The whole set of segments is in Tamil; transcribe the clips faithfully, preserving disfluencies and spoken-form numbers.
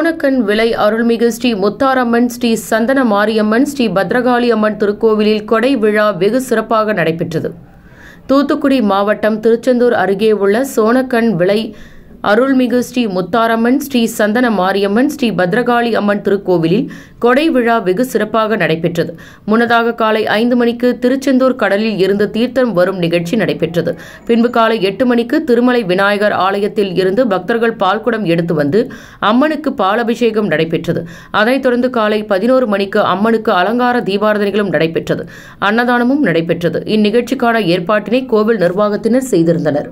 சோனக்கன் விளை அருள்மிகு ஸ்ரீ முத்தாரம்மன், ஸ்ரீ சந்தன மாரியம்மன், ஸ்ரீ பத்ரகாளி அம்மன் திருக்கோவிலில் கொடை விழா வெகு சிறப்பாக நடைபெற்றது. தூத்துக்குடி மாவட்டம் திருச்செந்தூர் அருகே உள்ள சோனக்கன் விளை அருள்மிகு ஸ்ரீ முத்தாரம்மன், ஸ்ரீ சந்தன மாரியம்மன், ஸ்ரீ பத்ரகாளி அம்மன் திருக்கோவிலில் கொடை விழா வெகு சிறப்பாக நடைபெற்றது. முன்னதாக காலை ஐந்து மணிக்கு திருச்செந்தூர் கடலில் இருந்து தீர்த்தம் வரும் நிகழ்ச்சி நடைபெற்றது. பின்பு காலை எட்டு மணிக்கு திருமலை விநாயகர் ஆலயத்தில் இருந்து பக்தர்கள் பால்குடம் எடுத்து வந்து அம்மனுக்கு பாலபிஷேகம் நடைபெற்றது. அதைத் தொடர்ந்து காலை பதினோரு மணிக்கு அம்மனுக்கு அலங்கார தீபாராதனைகளும் நடைபெற்றது. அன்னதானமும் நடைபெற்றது. இந்நிகழ்ச்சிக்கான ஏற்பாட்டினை கோவில் நிர்வாகத்தினர் செய்திருந்தனர்.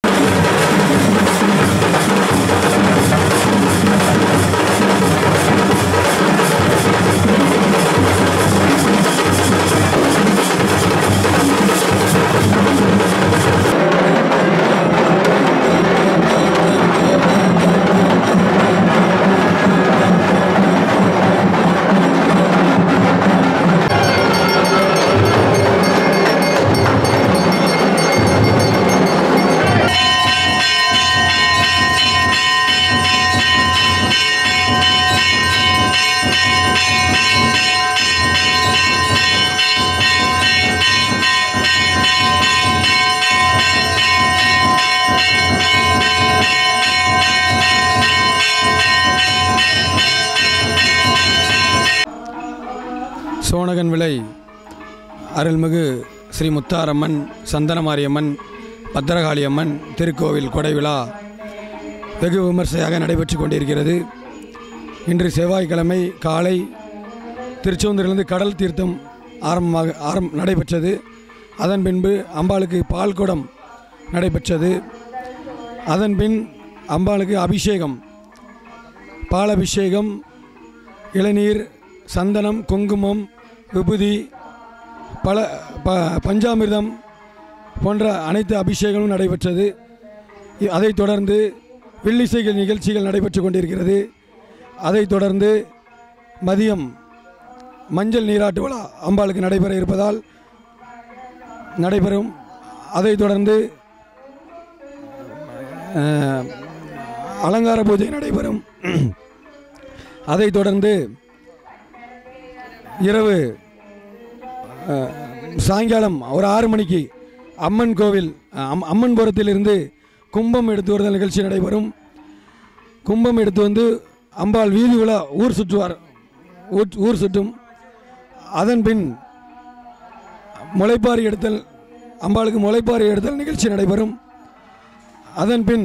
சோனகன் விளை அருள்மிகு ஸ்ரீ முத்தாரம்மன், சந்தன மாரியம்மன், பத்ரகாளி அம்மன் திருக்கோவில் கொடை விழா வெகு விமர்சையாக நடைபெற்று கொண்டிருக்கிறது. இன்று செவ்வாய்க்கிழமை காலை திருச்செந்தூரிலிருந்து கடல் தீர்த்தம் ஆரம்பமாக ஆரம் நடைபெற்றது. அதன் பின்பு அம்பாளுக்கு பால்குடம் நடைபெற்றது. அதன் பின் அம்பாளுக்கு அபிஷேகம், பாலபிஷேகம், இளநீர், சந்தனம், குங்குமம், விபூதி, பல ப பஞ்சாமிர்தம் போன்ற அனைத்து அபிஷேகமும் நடைபெற்றது. அதைத் தொடர்ந்து வில்லிசைகள் நிகழ்ச்சிகள் நடைபெற்று கொண்டிருக்கிறது. அதைத் தொடர்ந்து மதியம் மஞ்சள் நீராட்டு விழா அம்பாளுக்கு நடைபெற இருப்பதால் நடைபெறும். அதைத் தொடர்ந்து அலங்கார பூஜை நடைபெறும். அதைத் தொடர்ந்து இரவு சாயங்காலம் ஒரு ஆறு மணிக்கு அம்மன் கோவில் அம்மன் புரத்திலிருந்து கும்பம் எடுத்து வருதல் நிகழ்ச்சி நடைபெறும். கும்பம் எடுத்து வந்து அம்பாள் வீதி உலா ஊர் சுற்றுவார் ஊர் சுற்றும். அதன் பின் முளைப்பாரி எடுத்தல், அம்பாளுக்கு முளைப்பாரி எடுத்தல் நிகழ்ச்சி நடைபெறும். அதன் பின்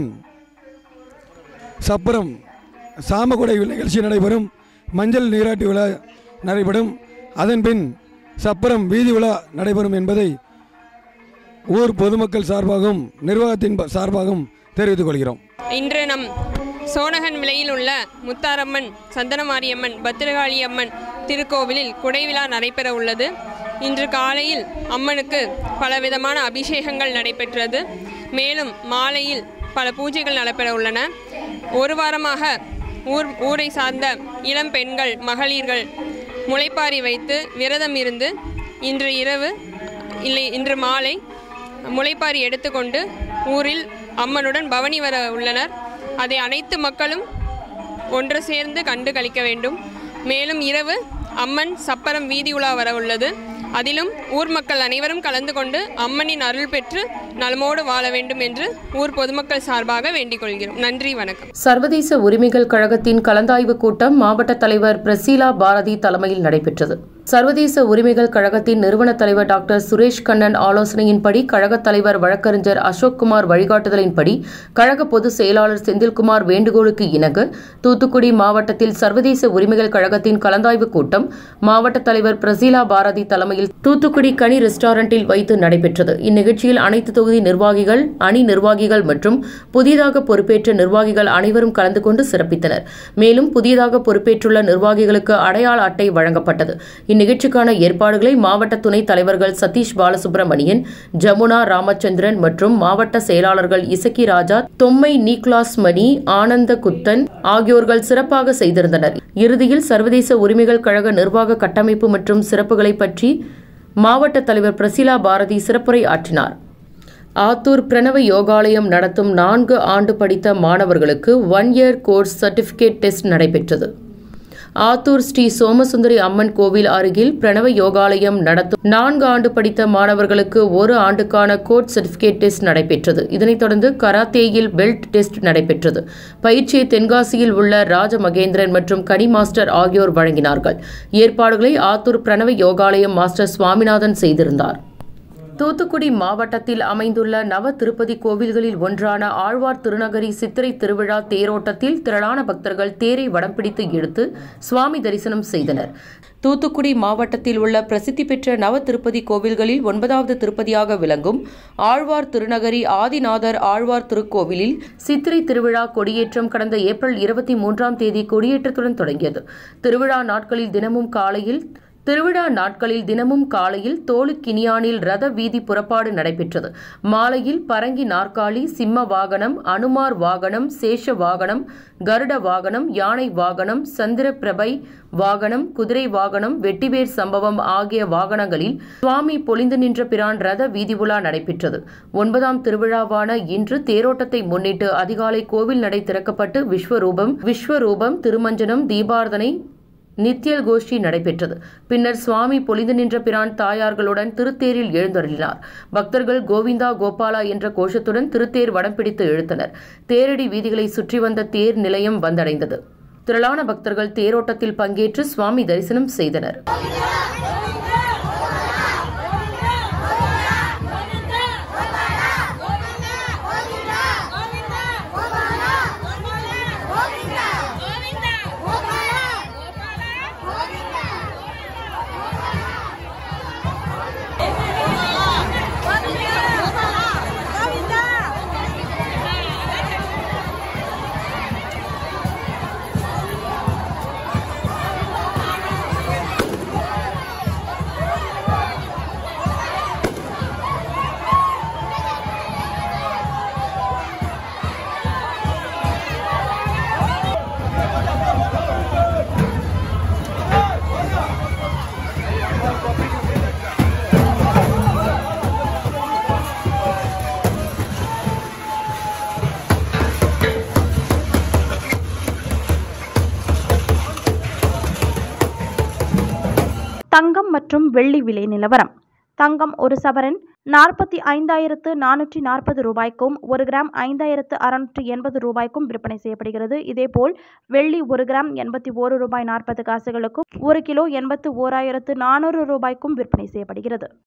சப்பரம் சாமக்குடை நிகழ்ச்சி நடைபெறும். மஞ்சள் நீராட்டு விழா நடைபெறும். அதன் பின் சப்பரம் வீதி விழா நடைபெறும் என்பதை ஊர் பொதுமக்கள் சார்பாகவும் நிர்வாகத்தின் சார்பாகவும் தெரிவித்துக் கொள்கிறோம். இன்று நம் சோனகன் விளையில் உள்ள முத்தாரம்மன், சந்தனமாரியம்மன், பத்திரகாளி அம்மன் திருக்கோவிலில் குடைவிழா நடைபெற உள்ளது. இன்று காலையில் அம்மனுக்கு பலவிதமான அபிஷேகங்கள் நடைபெற்றது. மேலும் மாலையில் பல பூஜைகள் நடைபெற உள்ளன. ஒரு வாரமாக ஊர் ஊரை சார்ந்த இளம் பெண்கள், மகளிர்கள் முளைப்பாரி வைத்து விரதம் இருந்து இன்று இரவு இல்லை இன்று மாலை முளைப்பாரி எடுத்துக்கொண்டு ஊரில் அம்மனுடன் பவனி வர உள்ளனர். அதை அனைத்து மக்களும் ஒன்று சேர்ந்து கண்டு களிக்க வேண்டும். மேலும் இரவு அம்மன் சப்பரம் வீதி உலா வர உள்ளது. அதிலும் ஊர் மக்கள் அனைவரும் கலந்து கொண்டு அம்மனின் அருள் பெற்று நலமோடு வாழ வேண்டும் என்று ஊர் பொதுமக்கள் சார்பாக வேண்டிக் கொள்கிறோம். நன்றி, வணக்கம். சர்வதேச உரிமைகள் கழகத்தின் கலந்தாய்வு கூட்டம் மாவட்ட தலைவர் பிரசீலா பாரதி தலைமையில் நடைபெற்றது. சர்வதேச உரிமைகள் கழகத்தின் நிறுவன தலைவர் டாக்டர் சுரேஷ் கண்ணன் ஆலோசனையின்படி, கழக தலைவர் வழக்கறிஞர் அசோக்குமார் வழிகாட்டுதலின்படி, கழக பொதுச் செயலாளர் செந்தில்குமார் வேண்டுகோளுக்கு இணங்க தூத்துக்குடி மாவட்டத்தில் சர்வதேச உரிமைகள் கழகத்தின் கலந்தாய்வு கூட்டம் மாவட்ட தலைவர் பிரசீலா பாரதி தலைமையில் தூத்துக்குடி கனி ரெஸ்டாரண்டில் வைத்து நடைபெற்றது. இந்நிகழ்ச்சியில் அனைத்து தொகுதி நிர்வாகிகள், அணி நிர்வாகிகள் மற்றும் புதிதாக பொறுப்பேற்ற நிர்வாகிகள் அனைவரும் கலந்து கொண்டு சிறப்பித்தனர். மேலும் புதியதாக பொறுப்பேற்றுள்ள நிர்வாகிகளுக்கு அடையாள அட்டை வழங்கப்பட்டது. இந்நிகழ்ச்சிக்கான ஏற்பாடுகளை மாவட்ட துணைத் தலைவர்கள் சதீஷ் பாலசுப்ரமணியன், ஜமுனா ராமச்சந்திரன் மற்றும் மாவட்ட செயலாளர்கள் இசக்கி ராஜா, தொம்மை நீக்லாஸ் மணி, ஆனந்த குத்தன் ஆகியோர்கள் சிறப்பாக செய்திருந்தனர். இறுதியில் சர்வதேச உரிமைகள் கழக நிர்வாக கட்டமைப்பு மற்றும் சிறப்புகளை பற்றி மாவட்ட தலைவர் பிரசீலா பாரதி சிறப்புரை ஆற்றினார். ஆத்தூர் பிரணவ யோகாலயம் நடத்தும் நான்கு ஆண்டு படித்த மாணவர்களுக்கு one year course certificate test நடைபெற்றது. ஆத்தூர் ஸ்ரீ சோமசுந்தரி அம்மன் கோவில் அருகில் பிரணவ யோகாலயம் நடத்தும் நான்கு ஆண்டு படித்த மாணவர்களுக்கு ஒரு ஆண்டுக்கான கோர்ஸ் சர்டிபிகேட் டெஸ்ட் நடைபெற்றது. இதனைத் தொடர்ந்து கராத்தேயில் பெல்ட் டெஸ்ட் நடைபெற்றது. பயிற்சியை தென்காசியில் உள்ள ராஜமகேந்திரன் மற்றும் கனி மாஸ்டர் ஆகியோர் வழங்கினார்கள். ஏற்பாடுகளை ஆத்தூர் பிரணவ யோகாலயம் மாஸ்டர் சுவாமிநாதன் செய்திருந்தார். தூத்துக்குடி மாவட்டத்தில் அமைந்துள்ள நவ திருப்பதி கோவில்களில் ஒன்றான ஆழ்வார் திருநகரி சித்திரை திருவிழா தேரோட்டத்தில் திரளான பக்தர்கள் தேரை வடம் பிடித்து இழுத்து சுவாமி தரிசனம் செய்தனர். தூத்துக்குடி மாவட்டத்தில் உள்ள பிரசித்தி பெற்ற நவ திருப்பதி கோவில்களில் ஒன்பதாவது திருப்பதியாக விளங்கும் ஆழ்வார் திருநகரி ஆதிநாதர் ஆழ்வார் திருக்கோவிலில் சித்திரை திருவிழா கொடியேற்றம் கடந்த ஏப்ரல் இருபத்தி மூன்றாம் தேதி கொடியேற்றத்துடன் தொடங்கியது. திருவிழா நாட்களில் தினமும் காலையில் திருவிழா நாட்களில் தினமும் காலையில் தோளுக்கினியானில் ரத வீதி புறப்பாடு நடைபெற்றது. மாலையில் பரங்கி நாற்காலி, சிம்ம வாகனம், அனுமார் வாகனம், சேஷ வாகனம், கருட வாகனம், யானை வாகனம், சந்திர பிரபை வாகனம், குதிரை வாகனம், வெட்டிவேர் சம்பவம் ஆகிய வாகனங்களில் சுவாமி பொலிந்து நின்ற பிரான் ரத வீதி உலா நடைபெற்றது. ஒன்பதாம் திருவிழாவான இன்று தேரோட்டத்தை முன்னிட்டு அதிகாலை கோவில் நடை திறக்கப்பட்டு விஸ்வரூபம் விஸ்வரூபம் திருமஞ்சனம், தீபார்த்தனை, நித்தியல் கோஷ்டி நடைபெற்றது. பின்னர் சுவாமி பொலிந்து நின்ற பிரான் தாயார்களுடன் திருத்தேரில் எழுந்தருளினார். பக்தர்கள் கோவிந்தா கோபாலா என்ற கோஷத்துடன் திருத்தேர் வடம் பிடித்து இழுத்தனர். தேரடி வீதிகளை சுற்றி வந்த தேர் நிலையம் வந்தடைந்தது. திரளான பக்தர்கள் தேரோட்டத்தில் பங்கேற்று சுவாமி தரிசனம் செய்தனர். தங்கம் மற்றும் வெள்ளி விலை நிலவரம். தங்கம் ஒரு சவரன் நாற்பத்தி ஐந்தாயிரத்து நானூற்றி நாற்பது ரூபாய்க்கும் ஒரு கிராம் ஐந்தாயிரத்து அறுநூற்றி எண்பது ரூபாய்க்கும் விற்பனை செய்யப்படுகிறது. இதேபோல் வெள்ளி ஒரு கிராம் எண்பத்தி ஓரு ரூபாய் நாற்பது காசுகளுக்கும் ஒரு கிலோ எண்பத்து ஓராயிரத்து நானூறு ரூபாய்க்கும் விற்பனை செய்யப்படுகிறது.